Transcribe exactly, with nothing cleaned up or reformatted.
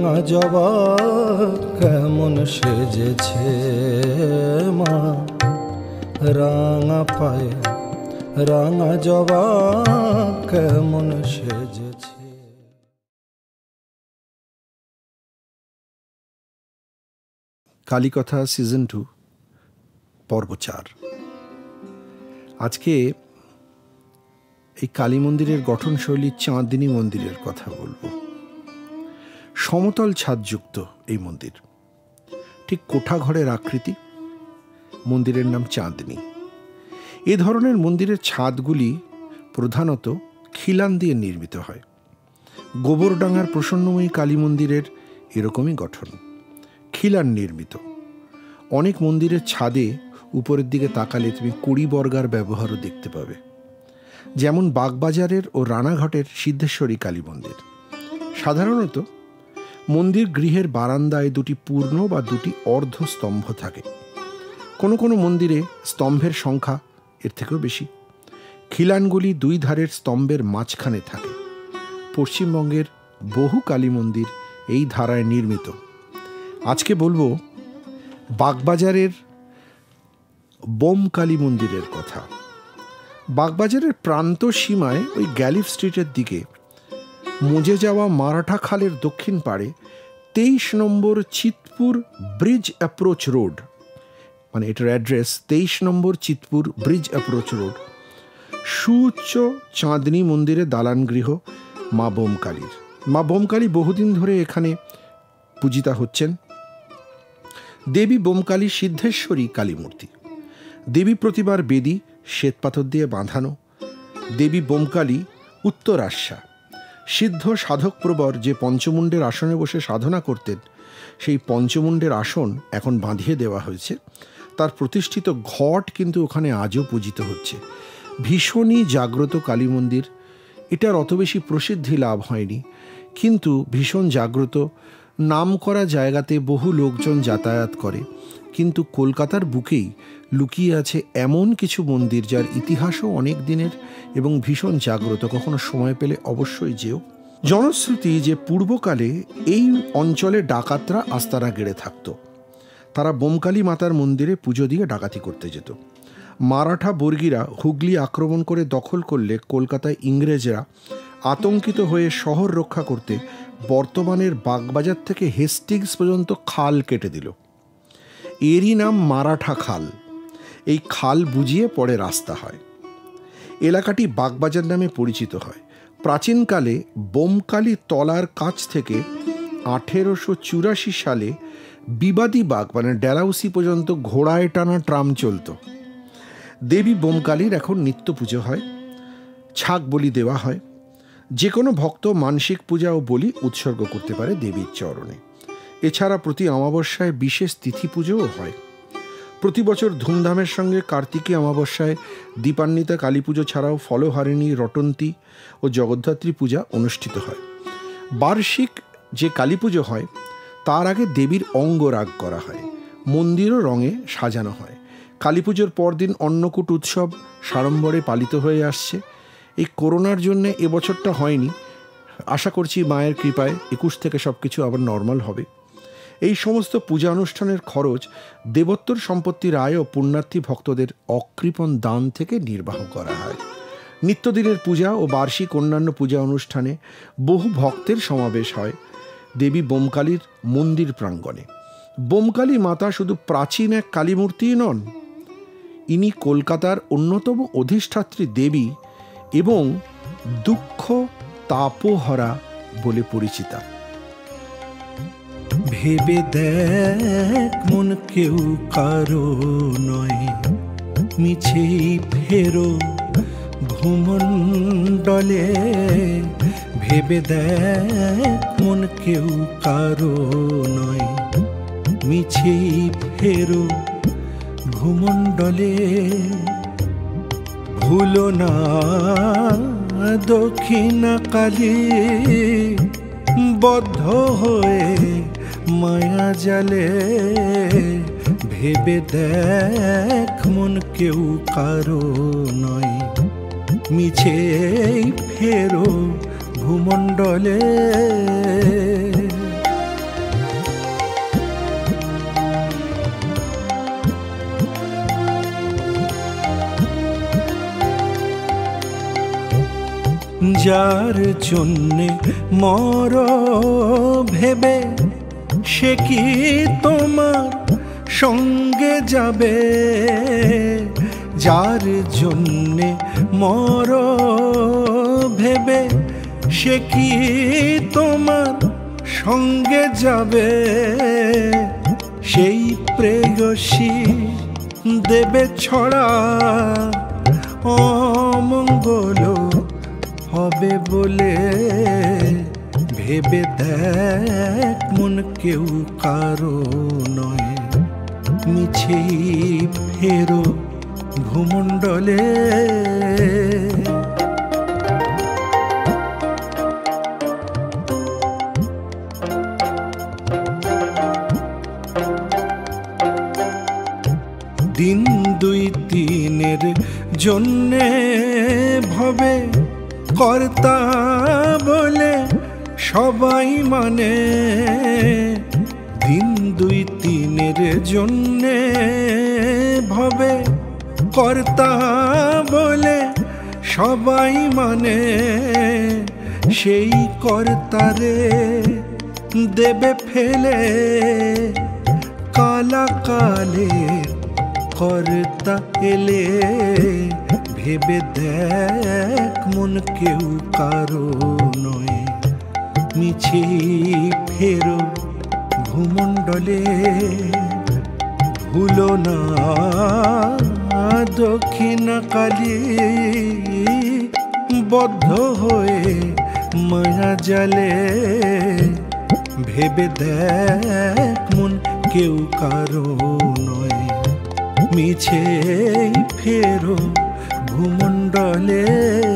রাঙা জবা কেমন সেজেছে মা, রাঙা পায়ে রাঙা জবা কেমন সেজেছে। কালীকথা সিজন টু পর্ব চার। আজকে এই কালী মন্দিরের গঠনশৈলী চাঁদনী মন্দিরের কথা বলবো। সমতল ছাদযুক্ত এই মন্দির, ঠিক কোঠাঘরের আকৃতি। মন্দিরের নাম চাঁদনী। এ ধরনের মন্দিরের ছাদগুলি প্রধানত খিলান দিয়ে নির্মিত হয়। গোবরডাঙ্গার প্রসন্নময়ী কালী মন্দিরের এরকমই গঠন, খিলান নির্মিত। অনেক মন্দিরের ছাদে উপরের দিকে তাকালে তুমি কুড়ি বর্গার ব্যবহারও দেখতে পাবে, যেমন বাগবাজারের ও রানাঘাটের সিদ্ধেশ্বরী কালী মন্দির। সাধারণত মন্দির গৃহের বারান্দায় দুটি পূর্ণ বা দুটি অর্ধ স্তম্ভ থাকে। কোনো কোনো মন্দিরে স্তম্ভের সংখ্যা এর থেকেও বেশি। খিলানগুলি দুই ধারের স্তম্ভের মাঝখানে থাকে। পশ্চিমবঙ্গের বহু কালী মন্দির এই ধারায় নির্মিত। আজকে বলবো বাগবাজারের বোম কালী মন্দিরের কথা। বাগবাজারের প্রান্ত সীমায় ওই গ্যালিফ স্ট্রিটের দিকে মুজে যাওয়া মারাঠা খালের দক্ষিণ পাড়ে তেইশ নম্বর চিতপুর ব্রিজ অ্যাপ্রোচ রোড, মানে এটার অ্যাড্রেস তেইশ নম্বর চিতপুর ব্রিজ অ্যাপ্রোচ রোড, সুউচ্চ চাঁদনী মন্দিরে দালান গৃহ মা বোমকালীর। মা বোমকালী বহুদিন ধরে এখানে পূজিতা হচ্ছেন। দেবী বোমকালী সিদ্ধেশ্বরী কালী মূর্তি। দেবী প্রতিমার বেদী শ্বেতপাথর দিয়ে বাঁধানো। দেবী বোমকালী উত্তরাস্যা। সিদ্ধ সাধক প্রবর যে পঞ্চমুণ্ডের আসনে বসে সাধনা করতেন, সেই পঞ্চমুণ্ডের আসন এখন বাঁধিয়ে দেওয়া হয়েছে। তার প্রতিষ্ঠিত ঘট কিন্তু ওখানে আজও পূজিত হচ্ছে। ভীষণই জাগ্রত কালী মন্দির। এটার অত বেশি প্রসিদ্ধি লাভ হয়নি, কিন্তু ভীষণ জাগ্রত। নাম করা জায়গাতে বহু লোকজন যাতায়াত করে, কিন্তু কলকাতার বুকেই লুকিয়ে আছে এমন কিছু মন্দির যার ইতিহাসও অনেক দিনের এবং ভীষণ জাগ্রত। কখনো সময় পেলে অবশ্যই যেও। জনশ্রুতি যে পূর্বকালে এই অঞ্চলে ডাকাতরা আস্তানা গেড়ে থাকত। তারা বোমকালী মাতার মন্দিরে পুজো দিয়ে ডাকাতি করতে যেত। মারাঠা বর্গীরা হুগলি আক্রমণ করে দখল করলে কলকাতায় ইংরেজরা আতঙ্কিত হয়ে শহর রক্ষা করতে বর্তমানের বাগবাজার থেকে হেস্টিংস পর্যন্ত খাল কেটে দিল। এরই নাম মারাঠা খাল। এই খাল বুঝিয়ে পরে রাস্তা হয়। এলাকাটি বাগবাজার নামে পরিচিত হয়। প্রাচীনকালে বোমকালী তলার কাছ থেকে আঠেরোশো চুরাশি সালে বিবাদী বাগ মানে ডেলাউসি পর্যন্ত ঘোড়ায় টানা ট্রাম চলত। দেবী বোমকালীর এখন নিত্য পুজো হয়, ছাগ বলি দেওয়া হয়। যে কোনো ভক্ত মানসিক পূজা ও বলি উৎসর্গ করতে পারে দেবীর চরণে। এছাড়া প্রতি অমাবস্যায় বিশেষ তিথি পুজোও হয়। প্রতি বছর ধুমধামের সঙ্গে কার্তিকী অমাবস্যায় দীপান্বিতা কালী পুজো ছাড়াও ফলহারিণী, রটন্তী ও জগদ্ধাত্রী পূজা অনুষ্ঠিত হয়। বার্ষিক যে কালী পুজো হয় তার আগে দেবীর অঙ্গরাগ করা হয়, মন্দিরও রঙে সাজানো হয়। কালী পুজোর পরদিন অন্নকূট উৎসব সাড়ম্বরে পালিত হয়ে আসছে। এই করোনার জন্যে এবছরটা হয়নি। আশা করছি মায়ের কৃপায় একুশ থেকে সব কিছু আবার নর্মাল হবে। এই সমস্ত পূজা অনুষ্ঠানের খরচ দেবোত্তর সম্পত্তির আয় ও পুণ্যার্থী ভক্তদের অকৃপণ দান থেকে নির্বাহ করা হয়। নিত্যদিনের পূজা ও বার্ষিক অন্যান্য পূজা অনুষ্ঠানে বহু ভক্তের সমাবেশ হয় দেবী বোমকালীর মন্দির প্রাঙ্গণে। বোমকালী মাতা শুধু প্রাচীন এক কালীমূর্তিই নন, ইনি কলকাতার অন্যতম অধিষ্ঠাত্রী দেবী এবং দুঃখ তাপহরা বলে পরিচিতা। ভেবে দেখ মন কেউ কারো নয়, মিছেই ফেরো ভূমণ্ডলে। ভেবে দেখ মন কেউ কারো নয়, মিছেই ফেরো ভূমণ্ডলে। ভুলো না দক্ষিণা কালী, বদ্ধ হয়ে মায়া জালে। ভেবে দেখ মন কেউ কারো নয়, মিছেই ফেরো ভূমণ্ডলে। যার জন্যে মর ভেবে সে কি তোমার সঙ্গে যাবে? যার জন্যে মর ভেবে সে কি তোমার সঙ্গে যাবে? সেই প্রেয়সী দেবে ছড়া অমঙ্গল হবে বলে ভেবে দেখ মন কেউ কারো নয়, মিছেই ফেরো ভূমণ্ডলে। দিন দুই তিনের জন্যে ভবে কর্তা বলে সবাই মানে। দিন দুই তিনের জন্যে ভবে কর্তা বলে সবাই মানে। সেই কর্তারে দেবে ফেলে কালা কালে কর্তা এলে। ভেবে দেখ মন কেউ কারো নয়, মিছেই ফেরো ভূমণ্ডলে। ভুলো না দক্ষিণা কালী বদ্ধ হয়ে মায়া জালে। ভেবে দেখ মন কেউ কারো নয়, মিছেই ফেরো ভূমণ্ডলে।